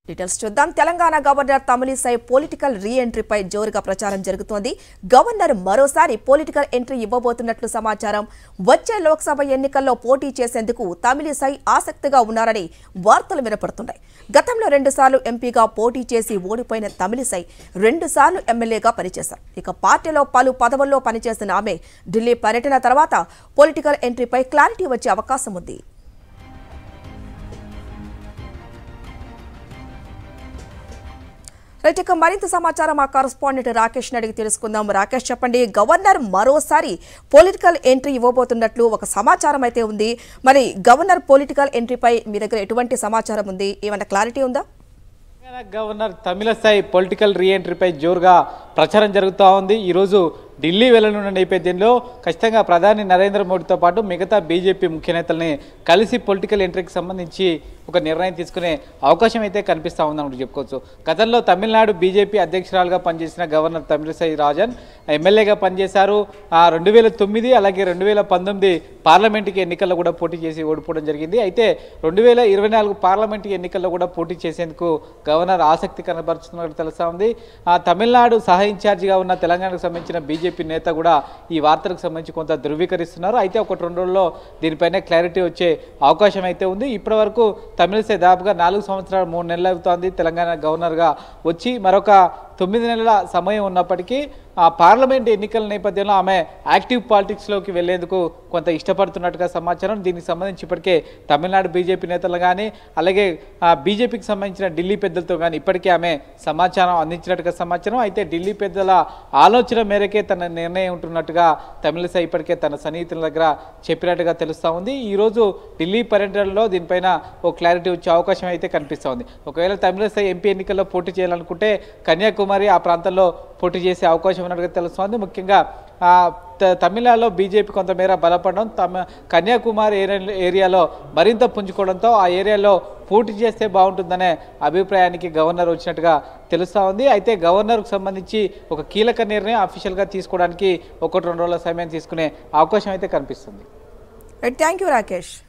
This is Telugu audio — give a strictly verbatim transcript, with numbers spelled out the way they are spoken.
డీటెయిల్స్ చూద్దాం. తెలంగాణ గవర్నర్ తమిళిసై పొలిటికల్ రీ ఎంట్రీపై జోరుగా ప్రచారం జరుగుతోంది. గవర్నర్ మరోసారి పొలిటికల్ ఎంట్రీ ఇవ్వబోతున్నట్లు సమాచారం. వచ్చే లోక్సభ ఎన్నికల్లో పోటీ చేసేందుకు తమిళిసై ఆసక్తిగా ఉన్నారని వార్తలు వినపడుతున్నాయి. గతంలో రెండుసార్లు ఎంపీగా పోటీ చేసి ఓడిపోయిన తమిళిసై రెండుసార్లు ఎమ్మెల్యేగా పనిచేశారు. ఇక పార్టీలో పలు పదవుల్లో పనిచేసిన ఆమె ఢిల్లీ పర్యటన తర్వాత పొలిటికల్ ఎంట్రీపై క్లారిటీ వచ్చే అవకాశం ఉంది. ఇక మరింత సమాచారం మా కరెస్పాండెంట్ రాకేష్ అడిగి తెలుసుకుందాం. రాకేష్, చెప్పండి, గవర్నర్ మరోసారి పొలిటికల్ ఎంట్రీ ఇవ్వబోతున్నట్లు ఒక సమాచారం అయితే ఉంది. మరి గవర్నర్ పొలిటికల్ ఎంట్రీపై మీ దగ్గర ఎటువంటి సమాచారం ఉంది? ఏమైనా క్లారిటీ ఉందా? గవర్నర్ తమిళిసై పొలిటికల్ రీ ఎంట్రీపై జోరుగా ప్రచారం జరుగుతూ ఉంది. ఈరోజు ఢిల్లీ వెళ్లనున్న నేపథ్యంలో ఖచ్చితంగా ప్రధాని నరేంద్ర మోడీతో పాటు మిగతా బీజేపీ ముఖ్య నేతల్ని కలిసి పొలిటికల్ ఎంట్రీకి సంబంధించి ఒక నిర్ణయం తీసుకునే అవకాశం అయితే కనిపిస్తూ ఉందని చెప్పుకోవచ్చు. గతంలో తమిళనాడు బీజేపీ అధ్యక్షురాలుగా పనిచేసిన గవర్నర్ తమిళిసై రాజన్ ఎమ్మెల్యేగా పనిచేశారు. రెండు వేల తొమ్మిది అలాగే రెండు వేల పంతొమ్మిది పార్లమెంటుకి ఎన్నికల్లో కూడా పోటీ చేసి ఓడిపోవడం జరిగింది. అయితే రెండు వేల ఇరవై నాలుగు పార్లమెంటు ఎన్నికల్లో కూడా పోటీ చేసేందుకు గవర్నర్ ఆసక్తి కనబరుచుతున్నట్టు తెలుస్తూ ఉంది. తమిళనాడు సహా ఇన్ఛార్జిగా ఉన్న తెలంగాణకు సంబంధించిన బీజేపీ నేత కూడా ఈ వార్తలకు సంబంధించి కొంత ధృవీకరిస్తున్నారు. అయితే ఒకటి రెండు రోజుల్లో దీనిపైన క్లారిటీ వచ్చే అవకాశం అయితే ఉంది. ఇప్పటి వరకు తమిళిసై దాదాపుగా నాలుగు సంవత్సరాలు మూడు నెలలు అవుతోంది తెలంగాణ గవర్నర్గా వచ్చి. మరొక తొమ్మిది నెలల సమయం ఉన్నప్పటికీ ఆ పార్లమెంట్ ఎన్నికల నేపథ్యంలో ఆమె యాక్టివ్ పాలిటిక్స్లోకి వెళ్లేందుకు కొంత ఇష్టపడుతున్నట్టుగా సమాచారం. దీనికి సంబంధించి ఇప్పటికే తమిళనాడు బీజేపీ నేతలు కానీ అలాగే బీజేపీకి సంబంధించిన ఢిల్లీ పెద్దలతో కానీ ఇప్పటికే ఆమె సమాచారం అందించినట్టుగా సమాచారం. అయితే ఢిల్లీ పెద్దల ఆలోచన మేరకే తన నిర్ణయం ఉంటున్నట్టుగా తమిళిసై ఇప్పటికే తన సన్నిహితుల దగ్గర చెప్పినట్టుగా తెలుస్తూ ఉంది. ఈరోజు ఢిల్లీ పర్యటనలో దీనిపైన ఓ క్లారిటీ వచ్చే అవకాశం అయితే కనిపిస్తూ ఉంది. ఒకవేళ తమిళిసై ఎంపీ ఎన్నికల్లో పోటీ చేయాలనుకుంటే కన్యాకుమారి ఆ ప్రాంతంలో పోటీ చేసే అవకాశం ఉన్నట్టుగా తెలుస్తోంది. ముఖ్యంగా తమిళనాడులో బీజేపీ కొంతమేర బలపడడం, తమ కన్యాకుమారి ఏరియాలో మరింత పుంజుకోవడంతో ఆ ఏరియాలో పోటీ చేస్తే బాగుంటుందనే అభిప్రాయానికి గవర్నర్ వచ్చినట్టుగా తెలుస్తూ ఉంది. అయితే గవర్నర్కు సంబంధించి ఒక కీలక నిర్ణయం అఫీషియల్గా తీసుకోవడానికి ఒకటి రెండు రోజుల సమయం తీసుకునే అవకాశం అయితే కనిపిస్తుంది. Thank you Rakesh.